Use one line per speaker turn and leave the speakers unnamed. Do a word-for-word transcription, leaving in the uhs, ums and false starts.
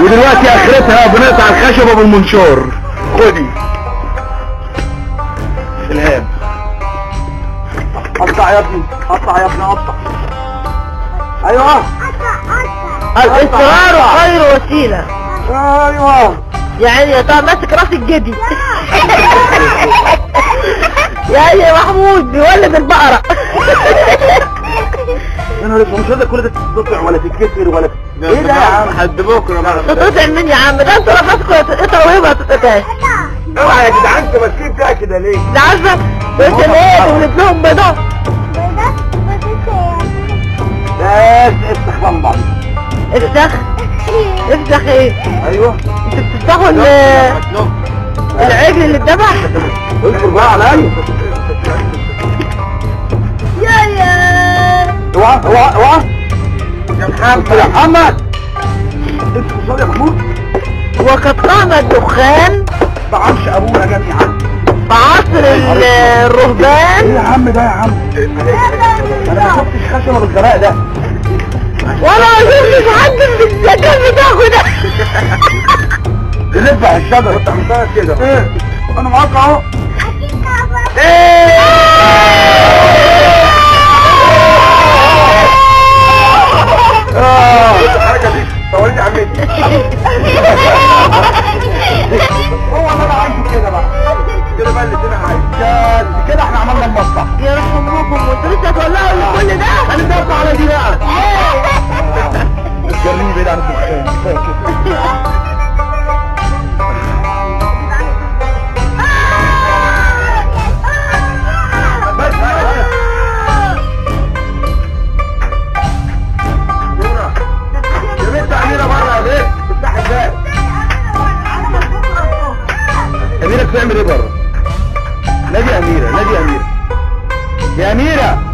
ودلوقتي اخرتها بنقطع الخشبه بالمنشار. خدي الهام. قطع يا ابني، قطع يا ابني، قطع. ايوه
الاصرار خير وسيله.
ايوه
يعني يا طه ماسك راس الجدي. يعني يا محمود بيولد البقره.
انا مش هذا كل ده تتقطع ولا تتكسر ولا ايه ده يا عم؟ لحد بكره بقى
تتقطع مين يا عم؟ ده انتوا رفضكم هتتقطع وهي ما تتقطعش.
اوعى يا جدعان انتوا ماسكين فيها كده ليه؟
ده عارفه بنت ايه ولد لهم بيضات.
بس افتح لمبه.
افتح افتح ايه؟
ايوه
انتوا بتفتحوا العجل اللي اتذبح؟
اصبر بقى عليا.
يا يا
اوعى اوعى اوعى يا محمد يا محمد. انت بتصلي يا محمود؟
وقد قام الدخان
بعرش ابونا جميعا
في عصر الرهبان.
ايه يا عم ده يا عم؟ انا ما شفتش خشبه بالغباء ده.
ولا ما شفتش حد بالذكاء بتاعه ده.
بنذبح الشجره. انت عملتها كده. ايه انا معاك اهو. الحركه دي صوريني عمتي. هو اللي انا عايزه كده بقى. كده بقى اللي انا عايزه كده. احنا عملنا المصلحه.
يرحم ابوكم وانتوا لسه هتولعوا كل ده؟
هنبقى على دي بقى. جرني بعيد عن الدخان. أميرة بتعمل ايه بره؟ نادي أميرة، نادي أميرة. يا أميرة